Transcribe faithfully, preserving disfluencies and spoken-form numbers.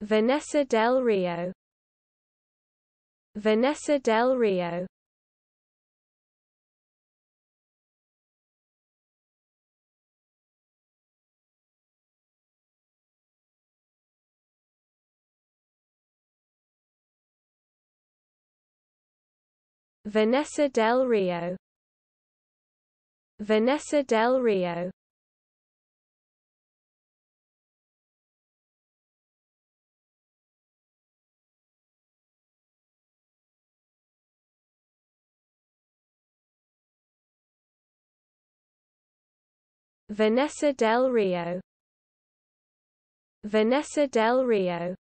Vanessa del Rio. Vanessa del Rio. Vanessa del Rio. Vanessa del Rio. Vanessa del Rio. Vanessa del Rio.